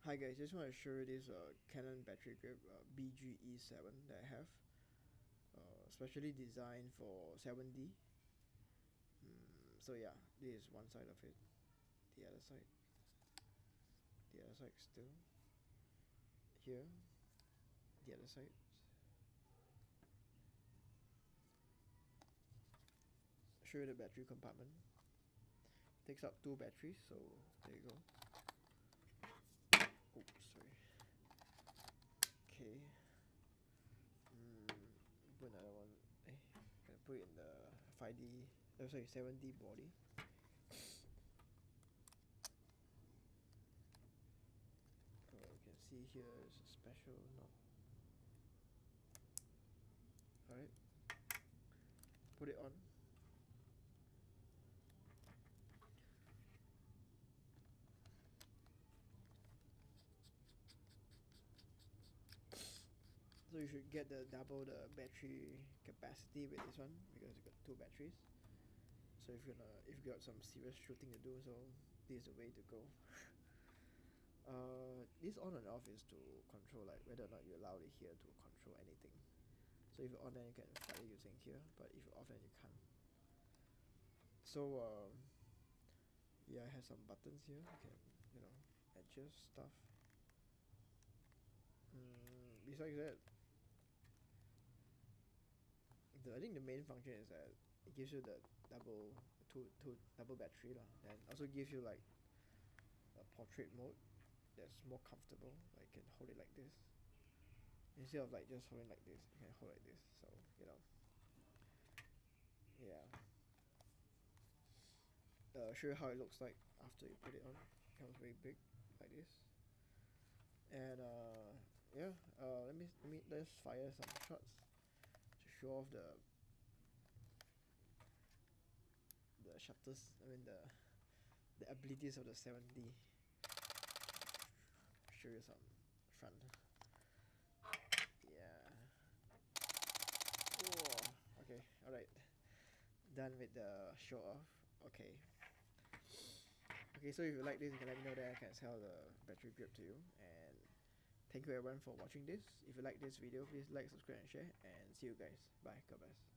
Hi guys, just want to show you this Canon battery grip BGE7 that I have, specially designed for 7D. So yeah, this is one side of it. The other side, still here. The other side. Show you the battery compartment. Takes up 2 batteries, so there you go. Oops, sorry. Okay. Put another one. Gonna put it in the 5D. Oh, sorry, 7D body. You can see here is a special knob. Alright. Put it on. So you should get double the battery capacity with this one because you got 2 batteries. So if you got some serious shooting to do, so this is the way to go. This on and off is to control like whether or not you allow it here to control anything. So if you on, then you can fire using here, but if you off, then you can't. So yeah, I have some buttons here. You can adjust stuff. Besides that, I think the main function is that it gives you the double battery lah. And also gives you like a portrait mode that's more comfortable. Like you can hold it like this instead of like just holding like this. You can hold like this. So yeah. Show you how it looks like after you put it on. It becomes very big like this. And yeah. Let's fire some shots to show off the shutters. I mean the abilities of the 7D. Show you some front. Yeah. Whoa. Okay. All right. Done with the show off. Okay. Okay. So if you like this, you can let me know that I can sell the battery grip to you. And thank you everyone for watching this. If you like this video, please like, subscribe, and share. And see you guys. Bye. God bless.